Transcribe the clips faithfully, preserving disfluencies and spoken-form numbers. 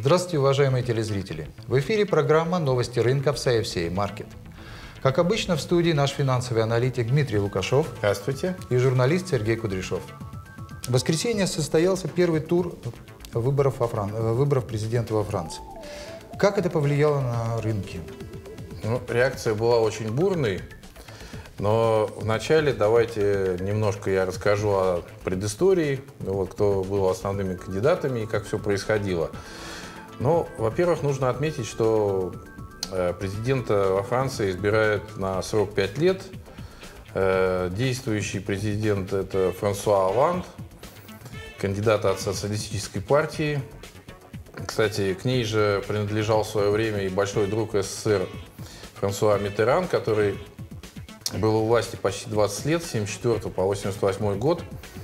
Здравствуйте, уважаемые телезрители! В эфире программа «Новости рынка» в си эф си эй Market. Как обычно, в студии наш финансовый аналитик Дмитрий Лукашов. Здравствуйте. И журналист Сергей Кудряшов. В воскресенье состоялся первый тур выборов, во Фран... выборов президента во Франции. Как это повлияло на рынки? Ну, реакция была очень бурной, но вначале давайте немножко я расскажу о предыстории, вот, кто был основными кандидатами и как все происходило. Ну, во-первых, нужно отметить, что президента во Франции избирают на срок пять лет. Действующий президент – это Франсуа Олланд, кандидат от социалистической партии. Кстати, к ней же принадлежал в свое время и большой друг СССР Франсуа Миттеран, который был у власти почти двадцать лет, с тысяча девятьсот семьдесят четвёртого по восемьдесят восьмой год.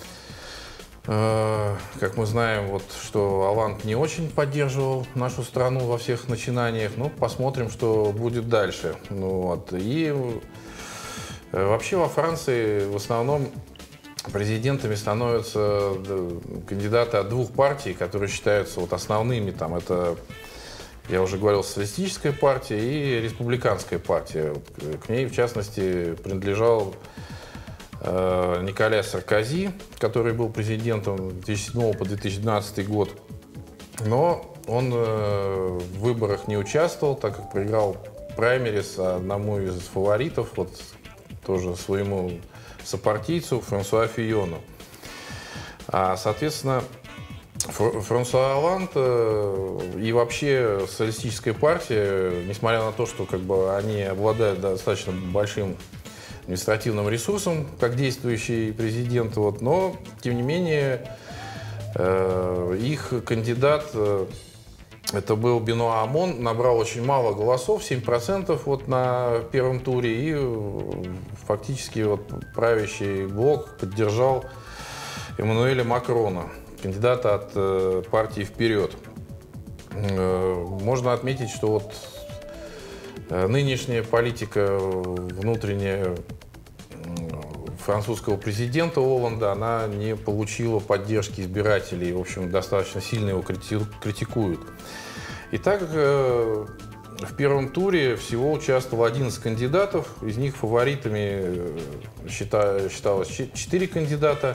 Как мы знаем, вот, что Олланд не очень поддерживал нашу страну во всех начинаниях. Ну, посмотрим, что будет дальше. Ну, вот. И вообще во Франции в основном президентами становятся кандидаты от двух партий, которые считаются вот основными. Там, это, я уже говорил, социалистическая партия и республиканская партия. К ней, в частности, принадлежал Николя Саркози, который был президентом с две тысячи седьмого по две тысячи двенадцатый год. Но он в выборах не участвовал, так как проиграл праймерис одному из фаворитов, вот тоже своему сопартийцу Франсуа Фийону. А, соответственно, Франсуа Олланд и вообще социалистическая партия, несмотря на то, что как бы, они обладают достаточно большим административным ресурсом, как действующий президент, вот, но, тем не менее, э, их кандидат, э, это был Бенуа Амон, набрал очень мало голосов, семь процентов вот, на первом туре, и э, фактически вот, правящий блок поддержал Эммануэля Макрона, кандидата от э, партии «Вперед». Э, можно отметить, что вот нынешняя политика внутренняя французского президента Олланда, она не получила поддержки избирателей, в общем, достаточно сильно его критикуют. Итак, в первом туре всего участвовало одиннадцать кандидатов, из них фаворитами считалось четыре кандидата,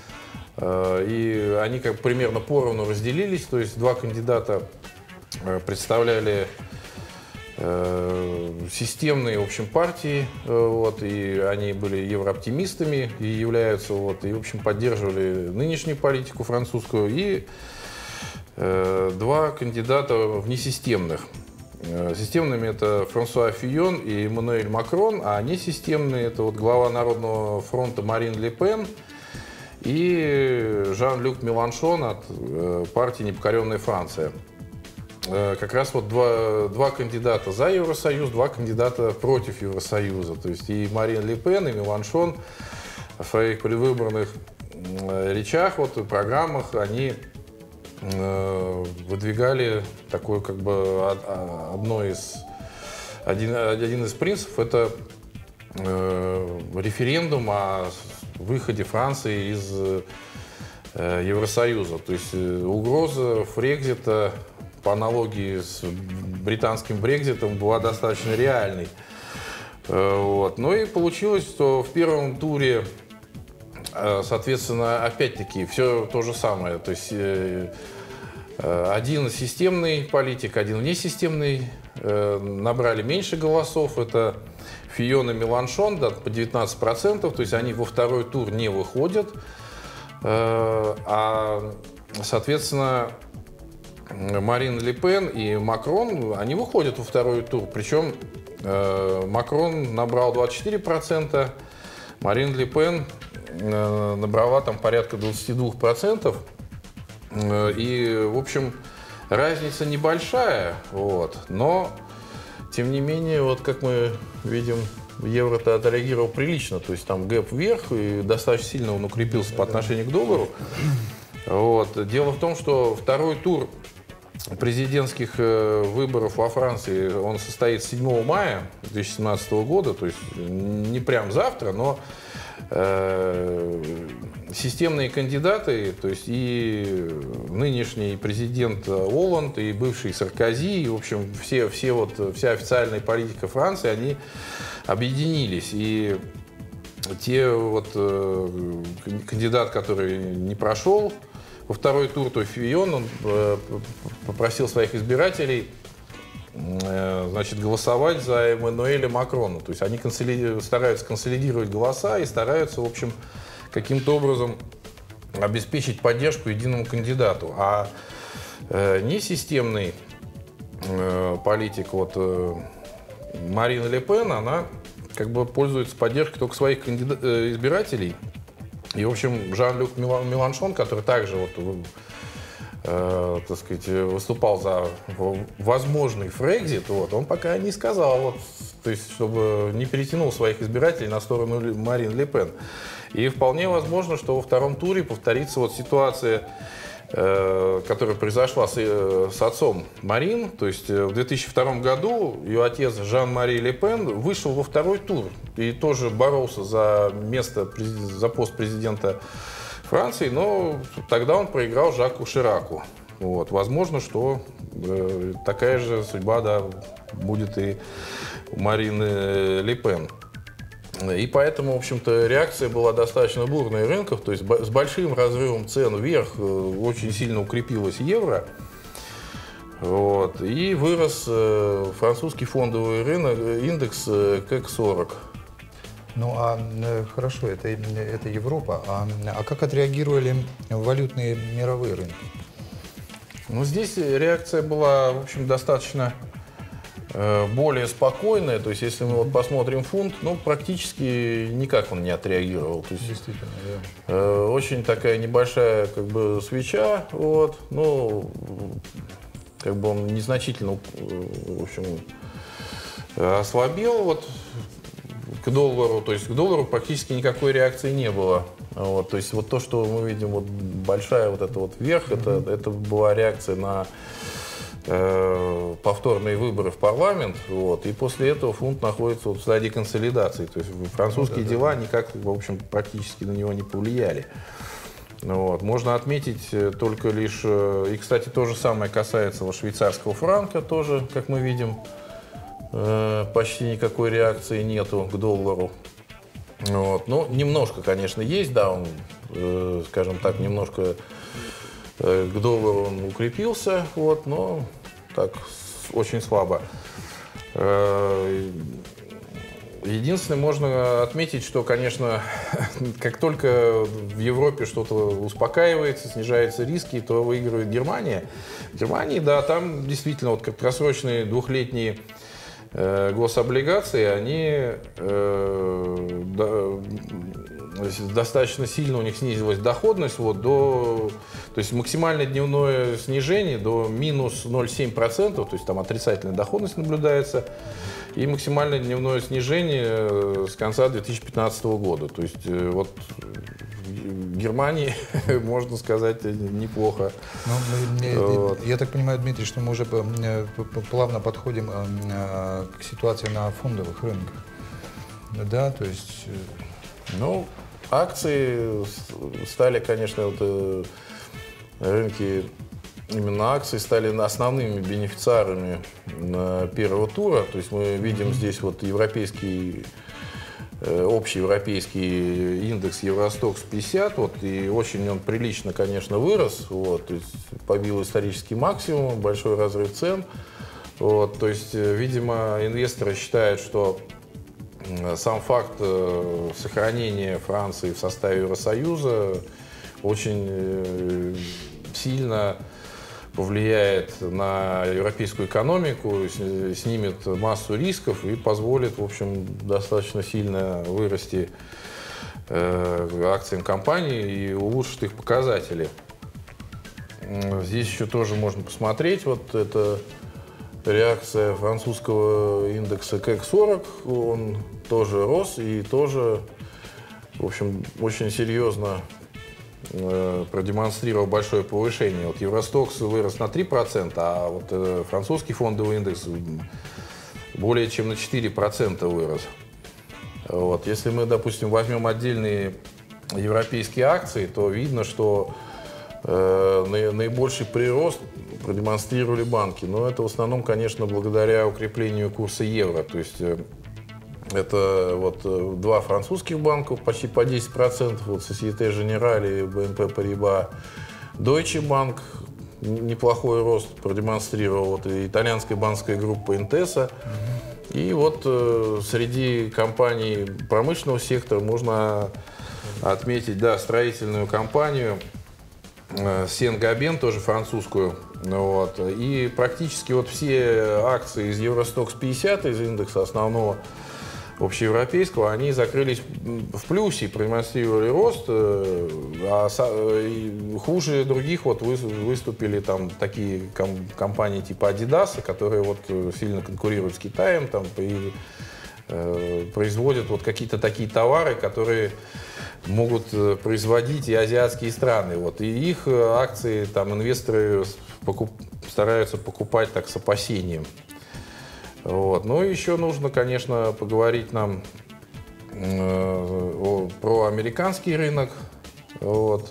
и они как примерно поровну разделились, то есть два кандидата представляли системные, в общем, партии, вот, и они были еврооптимистами и являются, вот, и, в общем, поддерживали нынешнюю политику французскую, и э, два кандидата внесистемных. Системными это Франсуа Фийон и Эммануэль Макрон, а несистемные это вот глава Народного фронта Марин Ле Пен и Жан-Люк Меланшон от э, партии «Непокоренная Франция». Как раз вот два, два кандидата за Евросоюз, два кандидата против Евросоюза. То есть и Марин Ле Пен, и Меланшон в своих предвыборных речах, вот, и программах они э, выдвигали такой, как бы, одно из, один, один из принципов – это э, референдум о выходе Франции из э, Евросоюза. То есть угроза Фрекзита по аналогии с британским Брекзитом была достаточно реальной. Вот. Ну и получилось, что в первом туре, соответственно, опять-таки все то же самое. То есть один системный политик, один внесистемный набрали меньше голосов. Это Фийон и Меланшон, да, по девятнадцать процентов. То есть они во второй тур не выходят. А, соответственно, Марин Ле Пен и Макрон, они выходят во второй тур. Причем э, Макрон набрал двадцать четыре процента, Марин Ле Пен э, набрала там порядка двадцать два процента. Э, и, в общем, разница небольшая, вот, но, тем не менее, вот как мы видим, евро-то отреагировал прилично. То есть там гэп вверх, и достаточно сильно он укрепился по отношению к доллару. Вот. Дело в том, что второй тур президентских выборов во Франции, он состоится седьмого мая две тысячи семнадцатого года, то есть не прям завтра, но системные кандидаты, то есть и нынешний президент Олланд, и бывший Саркози, и, в общем, все, все вот, вся официальная политика Франции, они объединились. И те вот э, кандидат, который не прошел во второй тур, то есть Фион, он э, попросил своих избирателей э, значит, голосовать за Эммануэля Макрона. То есть они консолиди... стараются консолидировать голоса и стараются, в общем, каким-то образом обеспечить поддержку единому кандидату. А э, несистемный э, политик вот, э, Марин Ле Пен, она как бы пользуется поддержкой только своих кандида- э, избирателей. И, в общем, Жан-Люк Меланшон, который также вот, э, так сказать, выступал за возможный Фрексит, вот, он пока не сказал, вот, то есть, чтобы не перетянул своих избирателей на сторону Марин Ле Пен. И вполне возможно, что во втором туре повторится вот ситуация, э, которая произошла с, э, с отцом Марин. То есть в две тысячи втором году ее отец Жан-Мари Ле Пен вышел во второй тур и тоже боролся за место, за пост президента Франции, но тогда он проиграл Жаку Шираку. Вот. Возможно, что э, такая же судьба, да, будет и у Марины Ле Пен. И поэтому, в общем-то, реакция была достаточно бурной рынков, то есть с большим разрывом цен вверх очень сильно укрепилось евро. Вот, и вырос э, французский фондовый рынок, индекс э, КЭК сорок. Ну, а хорошо, это, это Европа. А, а как отреагировали валютные мировые рынки? Ну, здесь реакция была, в общем, достаточно э, более спокойная. То есть, если мы вот посмотрим фунт, ну, практически никак он не отреагировал. То есть, действительно, да. Э, очень такая небольшая, как бы, свеча, вот, ну, как бы он незначительно, в общем, ослабел, вот, к доллару, то есть к доллару практически никакой реакции не было. Вот, то есть вот то, что мы видим, вот большая вот эта вот вверх, mm-hmm. это, это была реакция на э, повторные выборы в парламент. Вот, и после этого фунт находится вот в стадии консолидации. То есть французские ну, да, дела да. никак, в общем, практически на него не повлияли. Вот. Можно отметить только лишь, и, кстати, то же самое касается вот швейцарского франка тоже, как мы видим. Почти никакой реакции нету к доллару. Вот. Ну, немножко, конечно, есть, да, он, э, скажем так, немножко э, к доллару он укрепился, вот, но так, очень слабо. Э, единственное, можно отметить, что, конечно, как только в Европе что-то успокаивается, снижаются риски, то выигрывает Германия. В Германии, да, там действительно вот краткосрочные двухлетние гособлигации, они э, да, достаточно сильно у них снизилась доходность, вот, до, то есть максимальное дневное снижение до минус ноль целых семь десятых процента, то есть там отрицательная доходность наблюдается, и максимальное дневное снижение с конца две тысячи пятнадцатого года. То есть вот в Германии, можно сказать, неплохо. Ну, вот. Я так понимаю, Дмитрий, что мы уже плавно подходим к ситуации на фондовых рынках. Да, то есть... Ну, акции стали, конечно, вот, рынки, именно акции стали основными бенефициарами первого тура. То есть мы видим mm-hmm. здесь вот европейский, общий европейский индекс Евростокс пятьдесят, вот, и очень он прилично, конечно, вырос, вот, то есть побил исторический максимум, большой разрыв цен. Вот, то есть, видимо, инвесторы считают, что сам факт сохранения Франции в составе Евросоюза очень сильно повлияет на европейскую экономику, снимет массу рисков и позволит, в общем, достаточно сильно вырасти акциям компаний и улучшит их показатели. Здесь еще тоже можно посмотреть, вот это реакция французского индекса КЭК сорок, он тоже рос и тоже, в общем, очень серьезно э, продемонстрировал большое повышение. Вот Евростокс вырос на три процента, а вот э, французский фондовый индекс более чем на четыре процента вырос. Вот. Если мы, допустим, возьмем отдельные европейские акции, то видно, что э, наибольший прирост продемонстрировали банки. Но это в основном, конечно, благодаря укреплению курса евро. То есть э, это вот два французских банка почти по десять процентов, вот Société Générale, бэ эн пэ Paribas, Deutsche Bank неплохой рост продемонстрировал, вот, и итальянская банковская группа Intesa. Mm-hmm. И вот э, среди компаний промышленного сектора можно отметить, да, строительную компанию э, Saint-Gobain, тоже французскую. Вот, и практически вот все акции из Евростокс пятьдесят, из индекса основного общеевропейского, они закрылись в плюсе, продемонстрировали рост, а хуже других вот выступили там такие компании типа Adidas, которые вот сильно конкурируют с Китаем там, и э, производят вот какие-то такие товары, которые могут производить и азиатские страны. Вот, и их акции там инвесторы покуп, стараются покупать так с опасением. Вот. Ну и еще нужно, конечно, поговорить нам э, о, про американский рынок. Вот.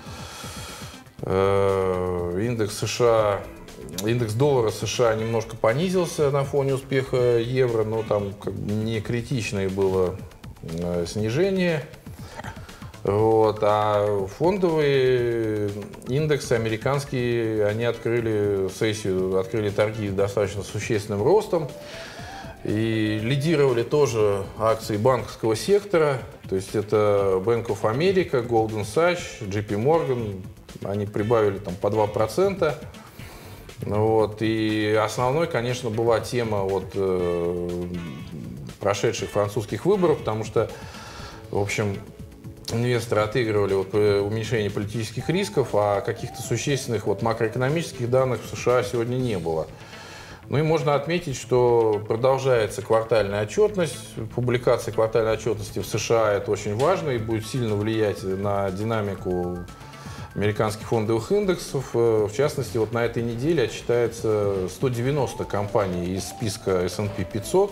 Э, индекс США, индекс доллара США немножко понизился на фоне успеха евро, но там как бы не критичное было э, снижение. Вот. А фондовые индексы американские, они открыли сессию, открыли торги достаточно существенным ростом. И лидировали тоже акции банковского сектора. То есть это Bank of America, Goldman Sachs, джей пи Morgan. Они прибавили там по два процента. Вот. И основной, конечно, была тема вот, э, прошедших французских выборов, потому что, в общем, инвесторы отыгрывали вот уменьшение политических рисков, а каких-то существенных вот макроэкономических данных в США сегодня не было. Ну и можно отметить, что продолжается квартальная отчетность. Публикация квартальной отчетности в США – это очень важно и будет сильно влиять на динамику американских фондовых индексов. В частности, вот на этой неделе отчитается сто девяносто компаний из списка эс энд пи пятьсот.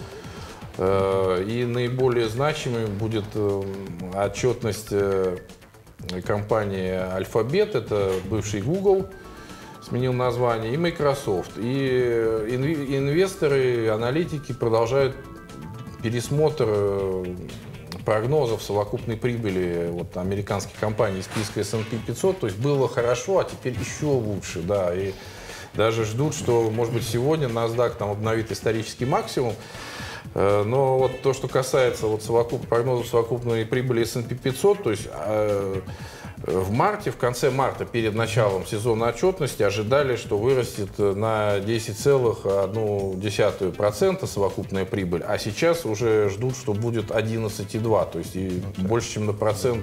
И наиболее значимой будет отчетность компании Alphabet, это бывший Google, сменил название, и Microsoft. И инвесторы, аналитики продолжают пересмотр прогнозов совокупной прибыли вот, американских компаний из списка эс энд пи пятьсот. То есть было хорошо, а теперь еще лучше. Да, и даже ждут, что, может быть, сегодня NASDAQ там обновит исторический максимум. Но вот то, что касается вот совокуп, прогнозов совокупной прибыли эс энд пи пятьсот, то есть э, в марте, в конце марта, перед началом сезона отчетности, ожидали, что вырастет на десять целых одну десятую процента совокупная прибыль, а сейчас уже ждут, что будет одиннадцать целых две десятых, то есть и ну, больше, чем на процент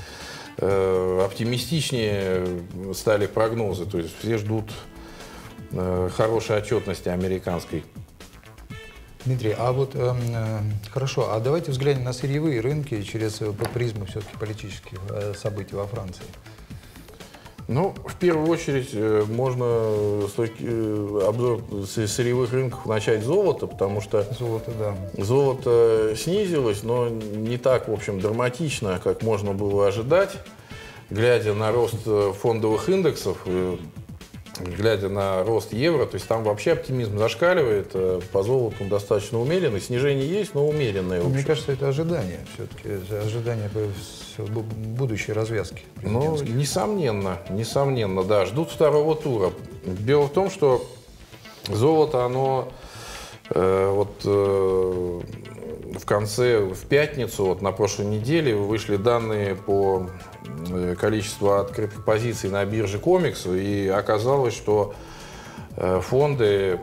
э, оптимистичнее стали прогнозы, то есть все ждут э, хорошей отчетности американской. Дмитрий, а вот э, хорошо, а давайте взглянем на сырьевые рынки через по призму все-таки политических э, событий во Франции. Ну, в первую очередь, можно с точки, э, обзор сырьевых рынков начать с золота, потому что золото, да. золото снизилось, но не так, в общем, драматично, как можно было ожидать, глядя на рост фондовых индексов. Глядя на рост евро, то есть там вообще оптимизм зашкаливает, по золоту достаточно умеренный, снижение есть, но умеренное. Мне кажется, это ожидание, все-таки ожидание будущей развязки. Ну, несомненно, несомненно, да, ждут второго тура. Дело в том, что золото, оно э, вот э, в конце, в пятницу, вот на прошлой неделе вышли данные по количеству открытых позиций на бирже Комекс, и оказалось, что фонды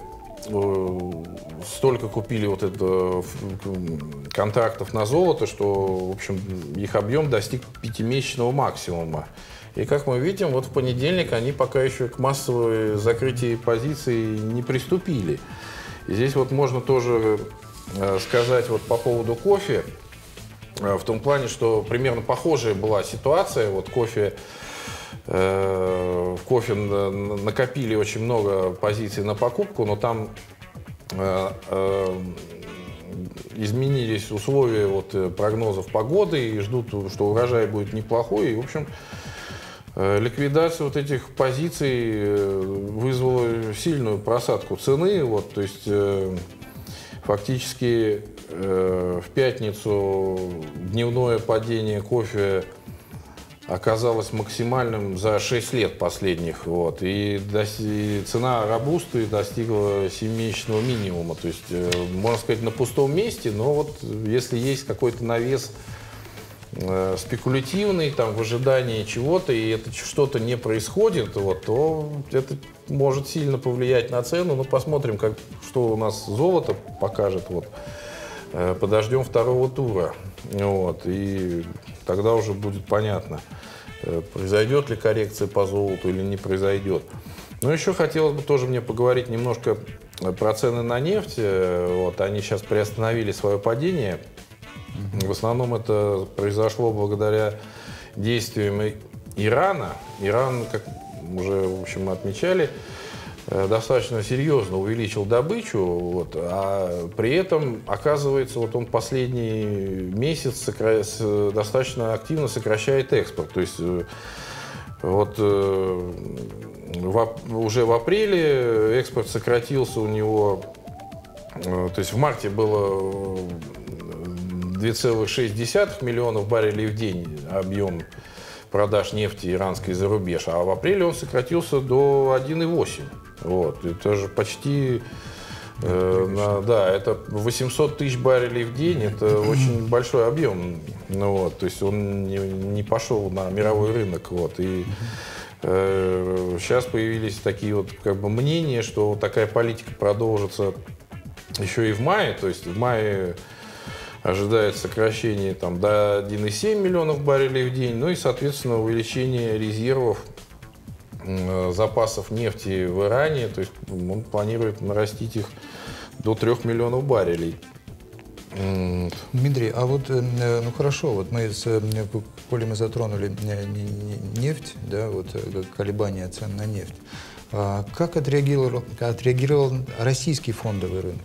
столько купили вот это контрактов на золото, что, в общем, их объем достиг пятимесячного максимума. И как мы видим, вот в понедельник они пока еще к массовой закрытию позиций не приступили. И здесь вот можно тоже сказать вот по поводу кофе, в том плане, что примерно похожая была ситуация. Вот кофе, э, в кофе накопили очень много позиций на покупку, но там э, э, изменились условия вот, прогнозов погоды и ждут, что урожай будет неплохой. И, в общем, ликвидация вот этих позиций вызвала сильную просадку цены. Вот, то есть фактически в пятницу дневное падение кофе оказалось максимальным за шесть лет последних. Вот, и, и цена робусты достигла семимесячного минимума. То есть, можно сказать, на пустом месте, но вот если есть какой-то навес спекулятивный, там, в ожидании чего-то, и это что-то не происходит, вот, то это может сильно повлиять на цену. Но посмотрим, как, что у нас золото покажет. Вот. Подождем второго тура. Вот, и тогда уже будет понятно, произойдет ли коррекция по золоту или не произойдет. Но еще хотелось бы тоже мне поговорить немножко про цены на нефть. Вот, они сейчас приостановили свое падение. В основном это произошло благодаря действиям Ирана. Иран, как уже, в общем, отмечали, достаточно серьезно увеличил добычу, вот, а при этом, оказывается, вот он последний месяц сокра... достаточно активно сокращает экспорт. То есть вот, в... уже в апреле экспорт сократился у него, то есть в марте было две целых шесть десятых миллионов баррелей в день объем продаж нефти иранской за рубеж, а в апреле он сократился до одной целой восьми десятых. Вот, это же почти, э, на, да, это восемьсот тысяч баррелей в день, это очень большой объем, ну, вот, то есть он не, не пошел на мировой рынок, вот, и э, сейчас появились такие вот как бы мнения, что такая политика продолжится еще и в мае, то есть в мае ожидается сокращение там, до одной целой семи десятых миллионов баррелей в день, ну и, соответственно, увеличение резервов запасов нефти в Иране, то есть он планирует нарастить их до трех миллионов баррелей. Дмитрий, а вот, ну хорошо, вот мы, с, коли мы затронули нефть, да, вот колебания цен на нефть, а как отреагировал, отреагировал российский фондовый рынок?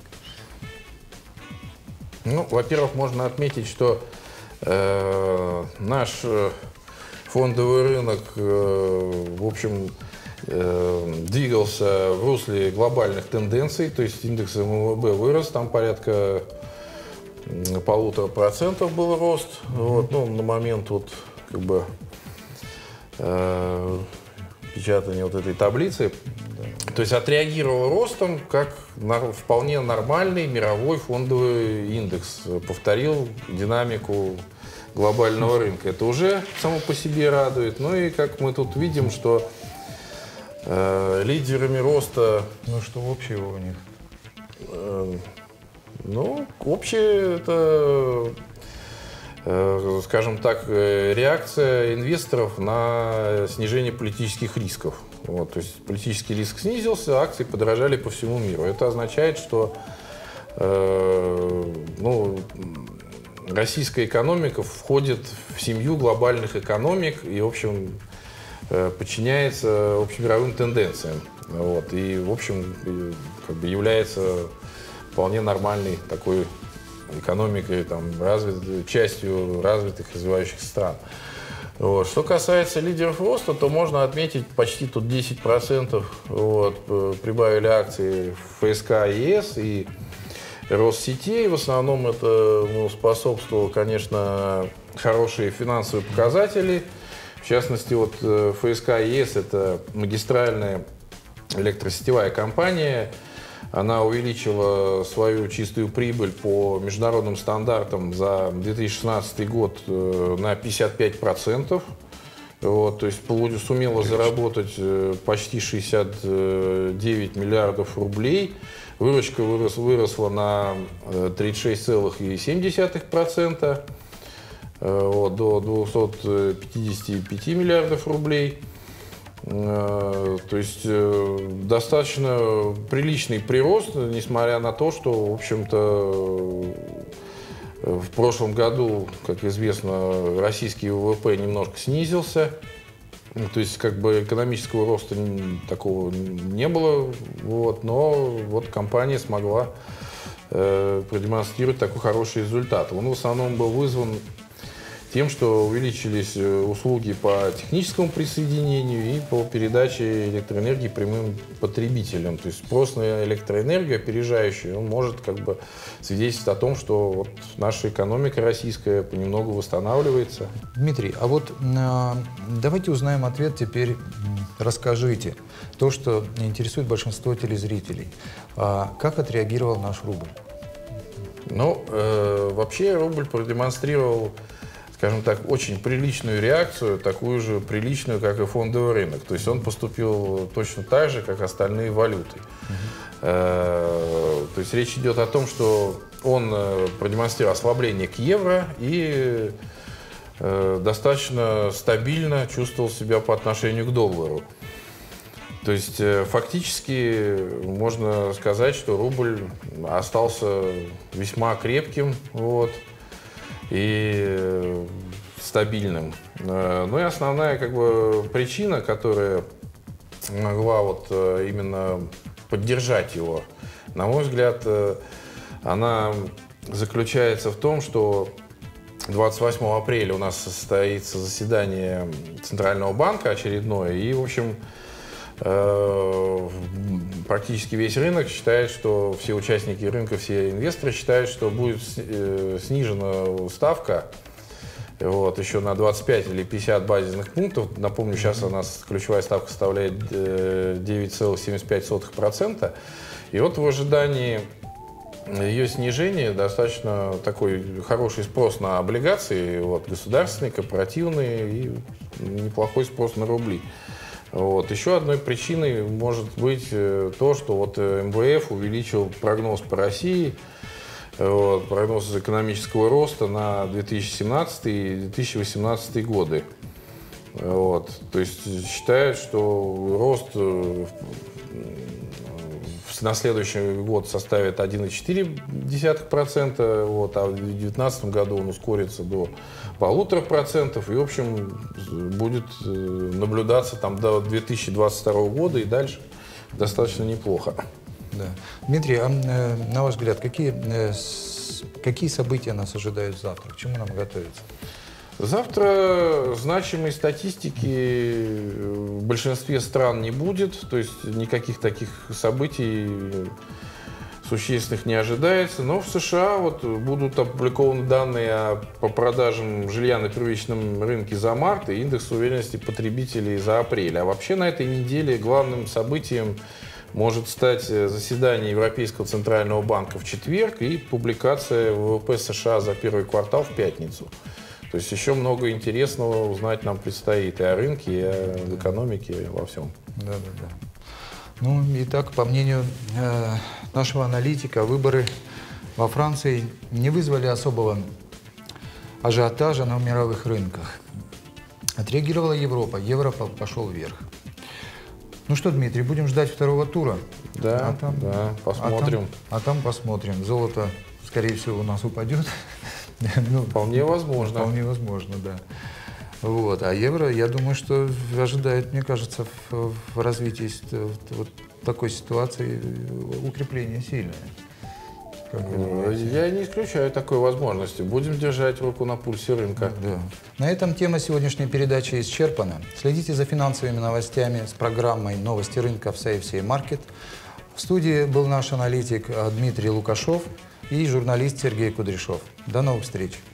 Ну, во-первых, можно отметить, что э, наш фондовый рынок, э, в общем, э, двигался в русле глобальных тенденций, то есть индекс эм вэ бэ вырос, там порядка полутора процентов был рост, вот, ну, на момент вот, как бы, э, печатания вот этой таблицы. То есть отреагировал ростом как на вполне нормальный мировой фондовый индекс, повторил динамику глобального рынка. Это уже само по себе радует. Ну и как мы тут видим, что э, лидерами роста... Ну что общего у них? Э, ну, общее это, э, скажем так, реакция инвесторов на снижение политических рисков. Вот, то есть политический риск снизился, акции подорожали по всему миру. Это означает, что э, ну, российская экономика входит в семью глобальных экономик и, в общем, э, подчиняется общемировым тенденциям. Вот, и, в общем, как бы является вполне нормальной такой экономикой, там, развит, частью развитых развивающихся стран. Вот. Что касается лидеров роста, то можно отметить почти тут десять процентов вот, прибавили акции эф эс ка е эс и Россетей. В основном это ну, способствовало, конечно, хорошие финансовые показатели. В частности, вот эф эс ка е эс – это магистральная электросетевая компания. Она увеличила свою чистую прибыль по международным стандартам за две тысячи шестнадцатый год на пятьдесят пять процентов. Вот, то есть сумела заработать почти шестьдесят девять миллиардов рублей. Выручка вырос, выросла на тридцать шесть целых семь десятых процента вот, до двухсот пятидесяти пяти миллиардов рублей. То есть достаточно приличный прирост, несмотря на то, что, в общем-то, в прошлом году, как известно, российский вэ вэ пэ немножко снизился. То есть, как бы, экономического роста такого не было, вот, но вот компания смогла э, продемонстрировать такой хороший результат. Он в основном был вызван тем, что увеличились услуги по техническому присоединению и по передаче электроэнергии прямым потребителям. То есть спрос на электроэнергию опережающий, он может как бы свидетельствовать о том, что вот наша экономика российская понемногу восстанавливается. Дмитрий, а вот э, давайте узнаем ответ теперь. Расскажите то, что интересует большинство телезрителей. А как отреагировал наш рубль? Ну, э, вообще рубль продемонстрировал, скажем так, очень приличную реакцию, такую же приличную, как и фондовый рынок. То есть он поступил точно так же, как остальные валюты. Uh-huh. э, то есть речь идет о том, что он продемонстрировал ослабление к евро и э, достаточно стабильно чувствовал себя по отношению к доллару. То есть э, фактически можно сказать, что рубль остался весьма крепким. Вот. И стабильным. Ну и основная как бы причина, которая могла вот именно поддержать его, на мой взгляд, она заключается в том, что двадцать восьмого апреля у нас состоится заседание Центрального банка очередное, и, в общем, практически весь рынок считает, что все участники рынка, все инвесторы считают, что будет снижена ставка вот, еще на двадцать пять или пятьдесят базисных пунктов. Напомню, сейчас у нас ключевая ставка составляет девять целых семьдесят пять сотых процента. И вот в ожидании ее снижения достаточно такой хороший спрос на облигации, вот, государственные, корпоративные, и неплохой спрос на рубли. Вот. Еще одной причиной может быть то, что вот эм вэ эф увеличил прогноз по России, вот, прогноз экономического роста на две тысячи семнадцатый и две тысячи восемнадцатый годы. Вот. То есть считают, что рост на следующий год составит один целых четыре десятых процента, вот, а в две тысячи девятнадцатом году он ускорится до полутора процентов и, в общем, будет наблюдаться там до две тысячи двадцать второго года и дальше достаточно неплохо. Да. Дмитрий, а на ваш взгляд, какие, какие события нас ожидают завтра? К чему нам готовиться? Завтра значимой статистики в большинстве стран не будет, то есть никаких таких событий существенных не ожидается. Но в США вот будут опубликованы данные по продажам жилья на первичном рынке за март и индекс уверенности потребителей за апрель. А вообще на этой неделе главным событием может стать заседание Европейского центрального банка в четверг и публикация вэ вэ пэ США за первый квартал в пятницу. То есть еще много интересного узнать нам предстоит и о рынке, и о экономике, и во всем. Да, да, да. Ну, итак, по мнению э, нашего аналитика, выборы во Франции не вызвали особого ажиотажа на мировых рынках. Отреагировала Европа, евро пошел вверх. Ну что, Дмитрий, будем ждать второго тура? Да, а там, да, посмотрим. А там, а там посмотрим. Золото, скорее всего, у нас упадет. Ну, вполне возможно. Вполне возможно, да. Вот. А евро, я думаю, что ожидает, мне кажется, в, в развитии вот такой ситуации укрепление сильное. Я не исключаю такой возможности. Будем держать руку на пульсе рынка. Да. На этом тема сегодняшней передачи исчерпана. Следите за финансовыми новостями с программой «Новости рынка» в Сейф Маркет. В студии был наш аналитик Дмитрий Лукашов и журналист Сергей Кудряшов. До новых встреч!